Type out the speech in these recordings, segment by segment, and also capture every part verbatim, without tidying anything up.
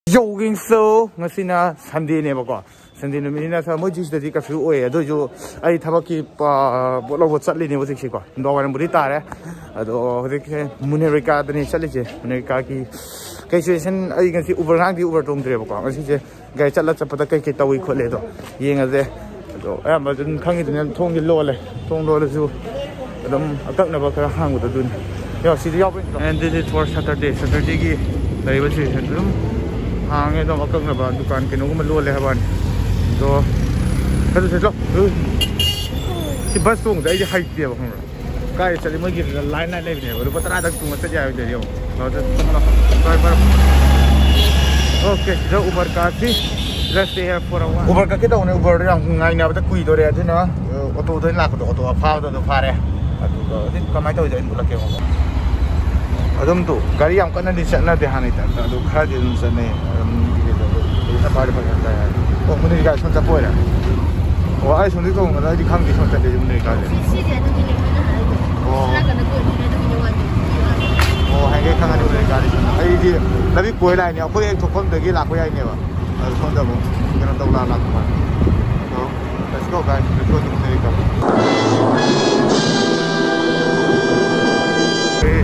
Jogging so ngasina Sunday ne ba ko Sunday no mina sa mo jis de curfew oe ado jo ai thabaki bo lo chatli ne bo sik ko ndo wa buri tare ado hode Munirka de ne chali je Munirka ki kai situation ai ngasi over hang di over tom dre ba ko ngasi je gai chatla chapata kai kai tawi khole do yenga je ado ai ma dun khangi de thong gi lo le thong lo le ju adum akak na ba ka hang do dun yo si yo and this is for Saturday Saturday gi dai ba si dum hàng ấy nó có cưng là bạn dukaan cái nó cũng luônเลยbạn rồi cái thứ đó cái bus xuống đấy thì hay tiếc không cái chạy mới cái line này này này rồi bắt ra được tung mất chạy rồi nó sẽ không là cái bắt okay so Uber car đi let's stay here for a while Uber cái đâu này Uber rằng ngày nào ta quỳ rồi đấy chứ nó ô tô tới lạc của ô tô phao rồi pha đấy thì có mấy tôi rồi là kiểu Adam tu, gari yang kan nanti sana deh hani tak, tak ada kerja di sana. Kita pada pada saya. Oh, Munirka semua boleh lah. Oh, ayah sendiri tu, kalau di kamp di semua ada Munirka. Oh, oh, hanya kan ada Munirka di sana. Ayah di, tapi kue lain ni, aku yang tukang degi laku yang ni, semua dah pun, kita tahu lah laku mana. So, let's go guys, let's go to Munirka. Okay.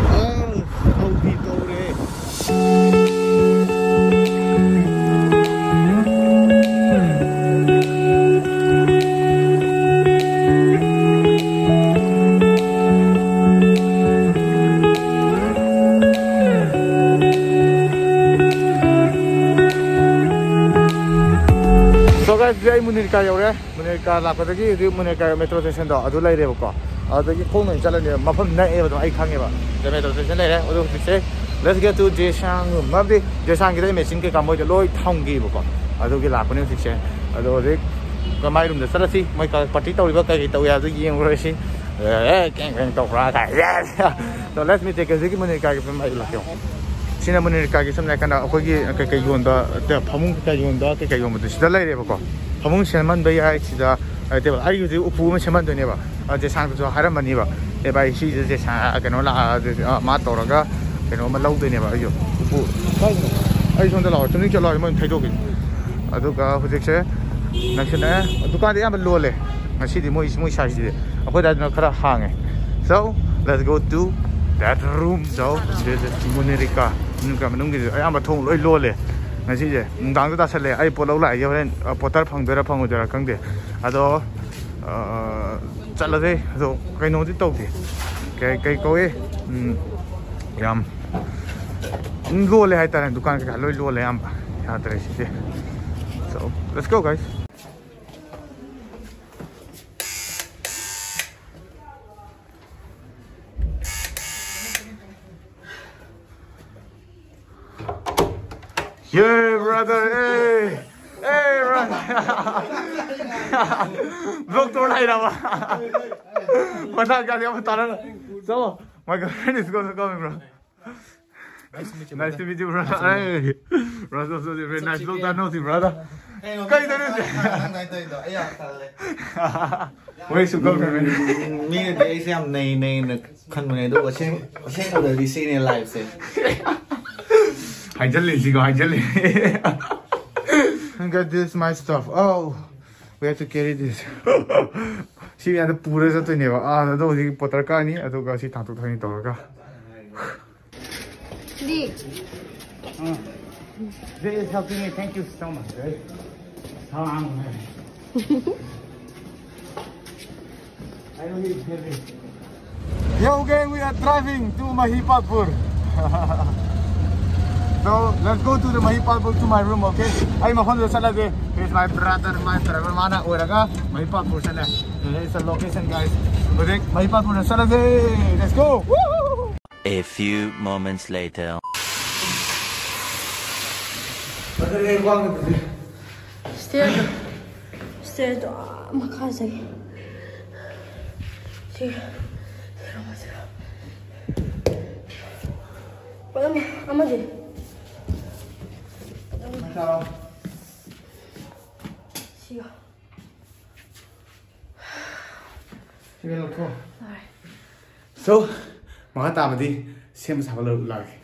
So guys, today Munirka yore, Munirka la ko dagi di Munirka metro station do adu lai re ba ko. Adagi khong ngai chalan ne mafam nai e ba ai khang e ba. The metro station lai re odu se let's get to Jesang mabdi Jesang ki dai machine ke kamoi de loi thong gi ba ko. Adu gi la ko ne sik se. Adu ri ko mai rum de sarasi mai ka party taw ba ka ki taw ya zu yeng ro si. Eh keng keng taw ra ka. So let me take a zigi Munirka ki mai la kyo. Sina Munirka ki samna kana ko gi kai kai yon da te phamung kai yon da kai kai yon de sida lai re ba ko. Phamung seman ba ya sida ai te ba ai yu upu ma seman de ne ba. A Jesang to haram mani ba. E ba si je sa ka no la ma to ra ga cái nó mà lâu đây này mà ai phụ ai xong rồi là chúng mình cho lại mình thay đổi à tôi cả phải xem nói chuyện này tôi cả đi ăn bánh lúa này ngày xưa thì mua mua sai gì à bây giờ nó khá là hàng ấy so let's go to that room so this is Munirka Munirka mình nói cái ai ăn bánh thùng lôi lúa này ngày xưa gì mình đang tôi ta sẽ ai bỏ lâu lại cho nên bỏ tát phẳng ra phẳng ra căng đi à đó chặt là thế rồi cái nó thì tàu thì cái cái câu ấy yam lo le hai ta dukan ka loi lo le am ya tare si so let's go guys yeah brother hey hey brother doctor lai ra ba pata ka dia pata na so my girlfriend is going to come bro. Nice to meet you, brother. Nice to meet you, brother. Hey, brother, so very nice. Long time no see, brother. Kay dito rin. Where is your girlfriend? Me the exam nay nay na kan mo na do kasi kasi ko the scene in life say. Hi Jalli, sigo hi Jalli. Got this my stuff. Oh, we have to carry this. Si yan pura sa to ni ba. Ah, do si potar ka ni, ato ka si tanto thani to ka. Di. Uh, this is helping me. Thank you so much. Right? I don't need heavy. Yo, gang, we are driving to Mahipalpur. So let's go to the Mahipalpur to my room, okay? I'm a hundred salad. Here's my brother, my brother, mana oraga Mahipalpur salad. Here's the location, guys. Okay, Mahipalpur salad. Let's go. Woo! A few moments later. Stairs. Stairs. Makasay. See. What am I? Am I? See. So, mga tama di, siyempre sa kalaro lagi.